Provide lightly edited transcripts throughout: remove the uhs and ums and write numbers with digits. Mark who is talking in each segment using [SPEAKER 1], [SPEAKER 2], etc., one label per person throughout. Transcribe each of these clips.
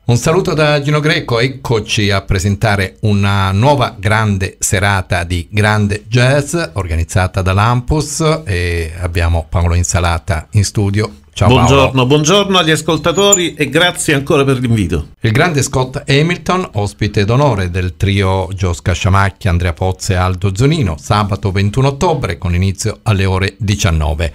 [SPEAKER 1] Un saluto da Gino Greco, eccoci a presentare una nuova grande serata di grande jazz organizzata da Lampus e abbiamo Paolo Insalata in studio. Ciao
[SPEAKER 2] Buongiorno,
[SPEAKER 1] Paolo.
[SPEAKER 2] buongiorno agli ascoltatori e grazie ancora per l'invito.
[SPEAKER 1] Il grande Scott Hamilton, ospite d'onore del trio Gio Scasciamacchia, Andrea Pozza e Aldo Zunino, sabato 21 ottobre con inizio alle ore 19.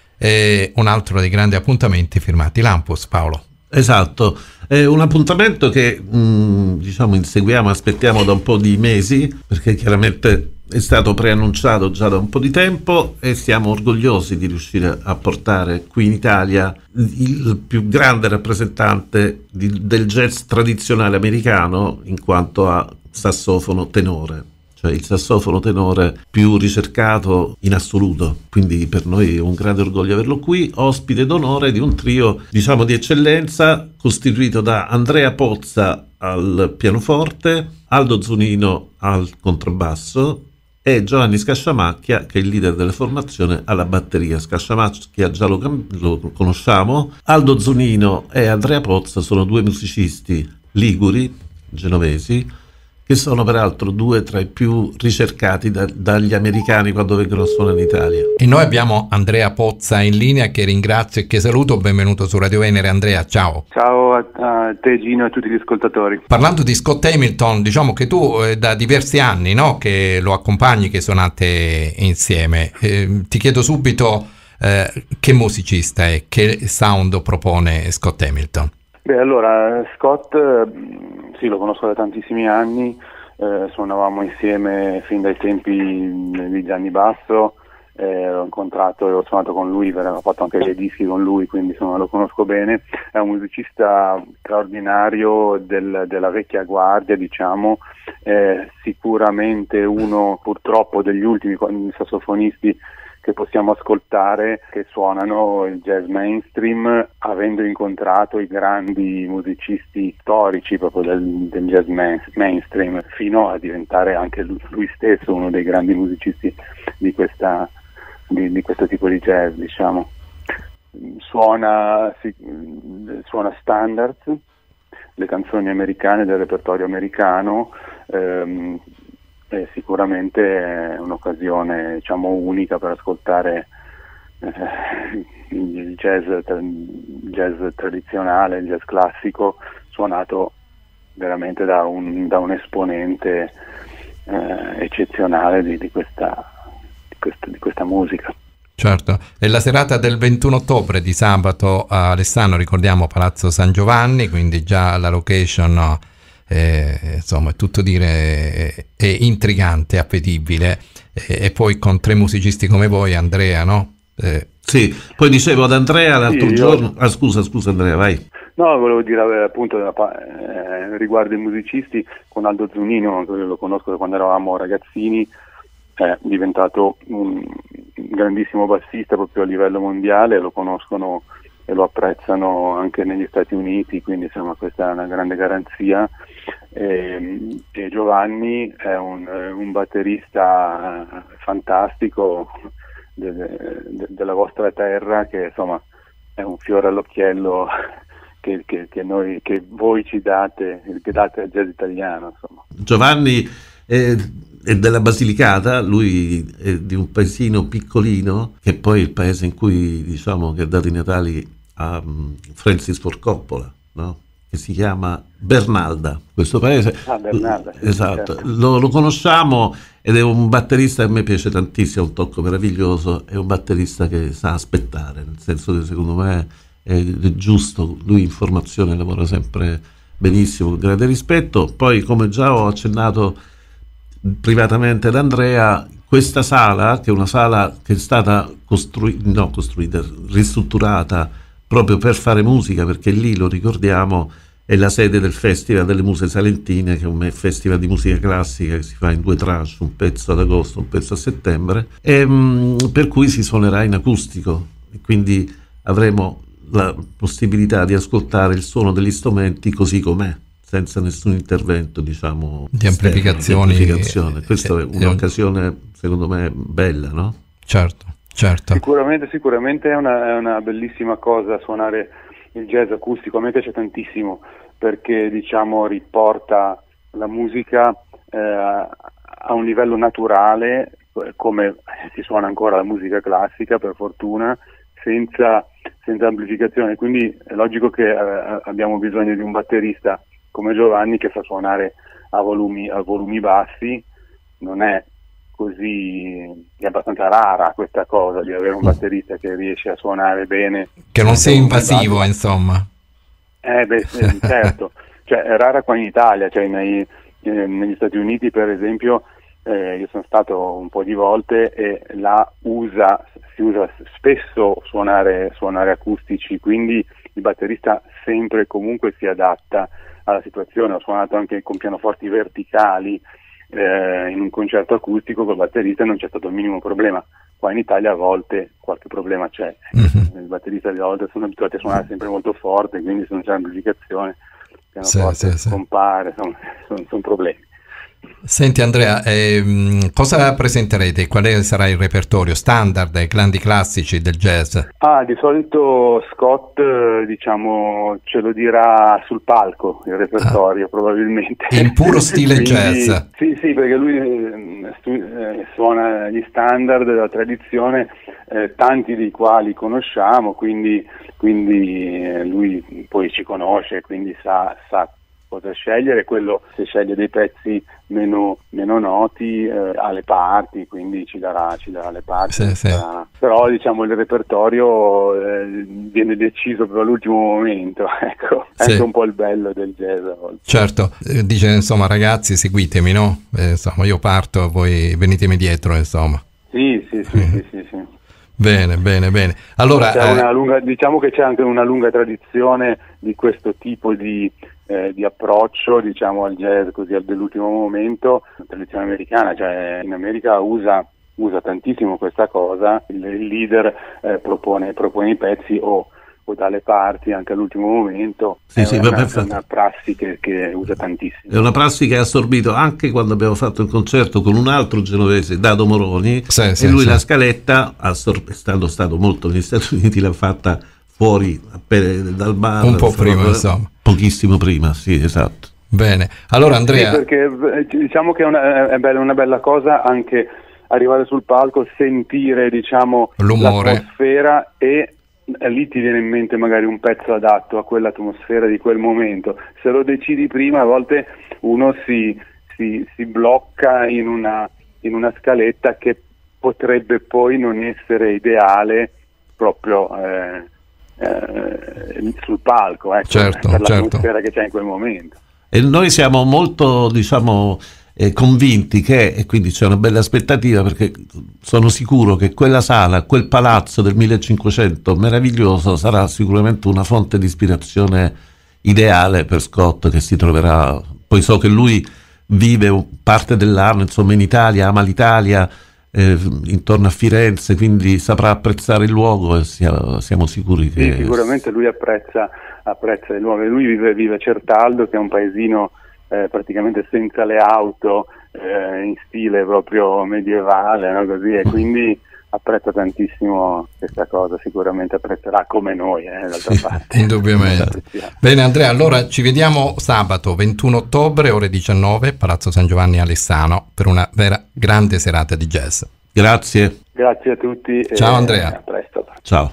[SPEAKER 1] E un altro dei grandi appuntamenti firmati Lampus, Paolo.
[SPEAKER 2] Esatto, è un appuntamento che diciamo inseguiamo, aspettiamo da un po' di mesi, perché chiaramente è stato preannunciato già da un po' di tempo e siamo orgogliosi di riuscire a portare qui in Italia il più grande rappresentante del jazz tradizionale americano in quanto a sassofono tenore. Il sassofono tenore più ricercato in assoluto, quindi per noi è un grande orgoglio averlo qui, ospite d'onore di un trio diciamo di eccellenza costituito da Andrea Pozza al pianoforte, Aldo Zunino al contrabbasso e Giovanni Scasciamacchia, che è il leader della formazione, alla batteria. Scasciamacchia già lo conosciamo, Aldo Zunino e Andrea Pozza sono due musicisti liguri, genovesi, che sono peraltro due tra i più ricercati dagli americani quando vengono a suonare in Italia.
[SPEAKER 1] E noi abbiamo Andrea Pozza in linea, che ringrazio e che saluto. Benvenuto su Radio Venere. Andrea, ciao.
[SPEAKER 3] Ciao a te Gino e a tutti gli ascoltatori.
[SPEAKER 1] Parlando di Scott Hamilton, diciamo che tu da diversi anni, no, che lo accompagni, che suonate insieme. Ti chiedo subito che musicista è, che sound propone Scott Hamilton?
[SPEAKER 3] Beh, allora, Scott, sì, lo conosco da tantissimi anni, suonavamo insieme fin dai tempi di Gianni Basso, l'ho incontrato e ho suonato con lui, ho fatto anche dei dischi con lui, quindi insomma lo conosco bene. È un musicista straordinario della vecchia guardia, diciamo, sicuramente uno purtroppo degli ultimi sassofonisti che possiamo ascoltare, che suonano il jazz mainstream, avendo incontrato i grandi musicisti storici proprio del jazz mainstream, fino a diventare anche lui stesso uno dei grandi musicisti di questo tipo di jazz, diciamo. Suona standards, le canzoni americane del repertorio americano, sicuramente è un'occasione, diciamo, unica per ascoltare il jazz tradizionale, il jazz classico, suonato veramente da un esponente eccezionale di questa musica.
[SPEAKER 1] Certo, è la serata del 21 ottobre di sabato a Alessano, ricordiamo Palazzo San Giovanni, quindi già la location insomma è tutto dire, è intrigante, appetibile, e poi con tre musicisti come voi, Andrea, no?
[SPEAKER 2] Sì, poi dicevo ad Andrea l'altro giorno, scusa Andrea, vai.
[SPEAKER 3] No, volevo dire appunto riguardo i musicisti, con Aldo Zunino, lo conosco da quando eravamo ragazzini, è diventato un grandissimo bassista proprio a livello mondiale, lo conoscono e lo apprezzano anche negli Stati Uniti, quindi insomma questa è una grande garanzia. E Giovanni è un batterista fantastico della vostra terra, che insomma è un fiore all'occhiello che voi ci date, che date al jazz italiano, insomma.
[SPEAKER 2] Giovanni è della Basilicata, lui è di un paesino piccolino, che poi è il paese in cui, diciamo, che ha dato i natali a Francis Ford Coppola, no? Che si chiama Bernalda, questo paese.
[SPEAKER 3] Bernalda, sì,
[SPEAKER 2] esatto,
[SPEAKER 3] certo.
[SPEAKER 2] lo conosciamo ed è un batterista che a me piace tantissimo, ha un tocco meraviglioso, è un batterista che sa aspettare, nel senso che secondo me è giusto, lui in formazione lavora sempre benissimo, con grande rispetto. Poi, come già ho accennato privatamente ad Andrea, questa sala, che è una sala che è stata ristrutturata proprio per fare musica, perché lì, lo ricordiamo, è la sede del Festival delle Muse Salentine, che è un festival di musica classica che si fa in due tranche, un pezzo ad agosto, un pezzo a settembre, e per cui si suonerà in acustico, e quindi avremo la possibilità di ascoltare il suono degli strumenti così com'è, senza nessun intervento, diciamo,
[SPEAKER 1] di amplificazioni.
[SPEAKER 2] Questa è un'occasione, secondo me, bella, no?
[SPEAKER 1] Certo.
[SPEAKER 3] Sicuramente è una bellissima cosa suonare il jazz acustico. A me piace tantissimo, perché diciamo riporta la musica a un livello naturale, come si suona ancora la musica classica, per fortuna, senza amplificazione. Quindi è logico che abbiamo bisogno di un batterista come Giovanni che sa suonare a volumi bassi. Non è così, è abbastanza rara questa cosa di avere un batterista che riesce a suonare bene,
[SPEAKER 1] che non sia invasivo, insomma.
[SPEAKER 3] Certo, cioè è rara qua in Italia, cioè negli Stati Uniti per esempio, io sono stato un po' di volte e là si usa spesso suonare acustici, quindi il batterista sempre e comunque si adatta alla situazione. Ho suonato anche con pianoforti verticali in un concerto acustico col batterista e non c'è stato il minimo problema. Qua in Italia a volte qualche problema c'è, il batterista di volte sono abituati a suonare sempre molto forte, quindi se non c'è amplificazione il pianoforte scompare, sono problemi.
[SPEAKER 1] Senti Andrea, cosa presenterete? Quale sarà il repertorio standard, i grandi classici del jazz?
[SPEAKER 3] Di solito Scott diciamo ce lo dirà sul palco il repertorio, probabilmente.
[SPEAKER 1] In puro stile
[SPEAKER 3] quindi,
[SPEAKER 1] jazz?
[SPEAKER 3] Sì, perché lui suona gli standard della tradizione, tanti dei quali conosciamo, quindi lui poi ci conosce, quindi sa cosa scegliere. Quello, se sceglie dei pezzi meno noti, ha le parti, quindi ci darà le parti.
[SPEAKER 1] Sì.
[SPEAKER 3] Però diciamo il repertorio viene deciso proprio all'ultimo momento, ecco. È anche un po' il bello del jazz a volte.
[SPEAKER 1] Certo, dice insomma ragazzi seguitemi, no? Insomma io parto, voi venitemi dietro, insomma.
[SPEAKER 3] Sì.
[SPEAKER 1] Bene. Allora,
[SPEAKER 3] diciamo che c'è anche una lunga tradizione di questo tipo di approccio, diciamo, al jazz così dell'ultimo momento, la tradizione americana, cioè in America usa tantissimo questa cosa, il leader propone i pezzi o dalle parti anche all'ultimo momento. È una prassi che usa tantissimo.
[SPEAKER 2] È una prassi che ha assorbito anche quando abbiamo fatto il concerto con un altro genovese, Dado Moroni, la scaletta, essendo stato molto negli Stati Uniti, l'ha fatta fuori dal bar,
[SPEAKER 1] un po' prima, insomma.
[SPEAKER 2] Pochissimo prima, sì, esatto.
[SPEAKER 1] Bene, allora Andrea...
[SPEAKER 3] Sì, perché diciamo che è una bella cosa anche arrivare sul palco, sentire, diciamo,
[SPEAKER 1] l'umore,
[SPEAKER 3] l'atmosfera, e lì ti viene in mente magari un pezzo adatto a quell'atmosfera di quel momento. Se lo decidi prima, a volte uno si blocca in una scaletta che potrebbe poi non essere ideale proprio sul palco, ecco,
[SPEAKER 1] certo,
[SPEAKER 3] per l'atmosfera che c'è in quel momento.
[SPEAKER 2] E noi siamo molto, diciamo, convinti e quindi c'è una bella aspettativa, perché sono sicuro che quella sala, quel palazzo del 1500 meraviglioso sarà sicuramente una fonte di ispirazione ideale per Scott, che si troverà, poi so che lui vive parte dell'anno insomma in Italia, ama l'Italia, intorno a Firenze, quindi saprà apprezzare il luogo, e siamo sicuri che...
[SPEAKER 3] Sì, sicuramente lui apprezza il luogo. Lui vive a Certaldo, che è un paesino praticamente senza le auto, in stile proprio medievale, no? Così, e quindi apprezza tantissimo questa cosa, sicuramente apprezzerà come noi, d'altra parte.
[SPEAKER 1] Indubbiamente. Bene Andrea, allora ci vediamo sabato 21 ottobre ore 19, Palazzo San Giovanni a Lessano, per una vera grande serata di jazz.
[SPEAKER 2] Grazie
[SPEAKER 3] a tutti.
[SPEAKER 1] Ciao Andrea.
[SPEAKER 3] A presto.
[SPEAKER 2] Ciao.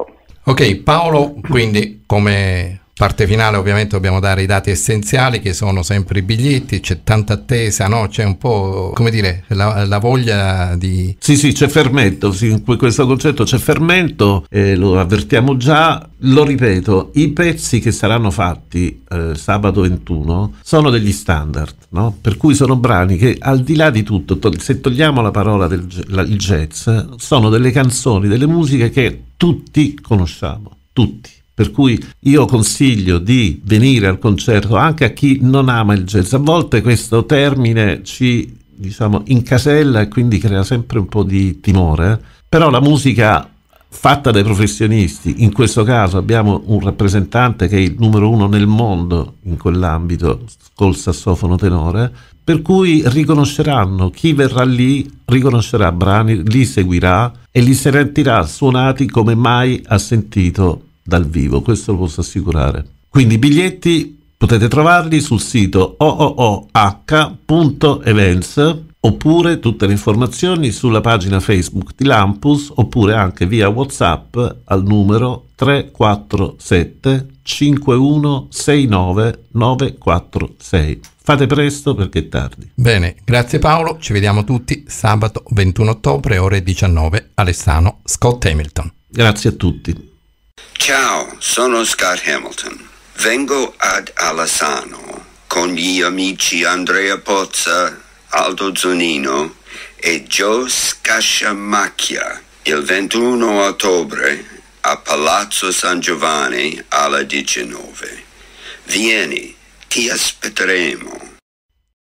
[SPEAKER 1] Ok Paolo, quindi come parte finale ovviamente dobbiamo dare i dati essenziali, che sono sempre i biglietti. C'è tanta attesa, no? C'è un po', come dire, la voglia di... Sì,
[SPEAKER 2] c'è fermento, in questo concerto c'è fermento, lo avvertiamo già, lo ripeto, i pezzi che saranno fatti sabato 21 sono degli standard, no? Per cui sono brani che, al di là di tutto, se togliamo la parola il jazz, sono delle canzoni, delle musiche che tutti conosciamo, tutti. Per cui io consiglio di venire al concerto anche a chi non ama il jazz. A volte questo termine ci, diciamo, incasella e quindi crea sempre un po' di timore, però la musica fatta dai professionisti, in questo caso abbiamo un rappresentante che è il numero 1 nel mondo in quell'ambito col sassofono tenore, per cui riconosceranno, chi verrà lì riconoscerà brani, li seguirà e li sentirà suonati come mai ha sentito dal vivo, questo lo posso assicurare. Quindi biglietti Potete trovarli sul sito ooh.events, oppure tutte le informazioni sulla pagina Facebook di Lampus, oppure anche via WhatsApp al numero 347 5169 946. Fate presto perché è tardi.
[SPEAKER 1] Bene, grazie Paolo, ci vediamo tutti sabato 21 ottobre ore 19 a Lessano, Scott Hamilton.
[SPEAKER 2] Grazie a tutti.
[SPEAKER 4] Ciao, sono Scott Hamilton. Vengo ad Alessano con gli amici Andrea Pozza, Aldo Zunino e Joe Scasciamacchia il 21 ottobre a Palazzo San Giovanni alle 19. Vieni, ti aspetteremo.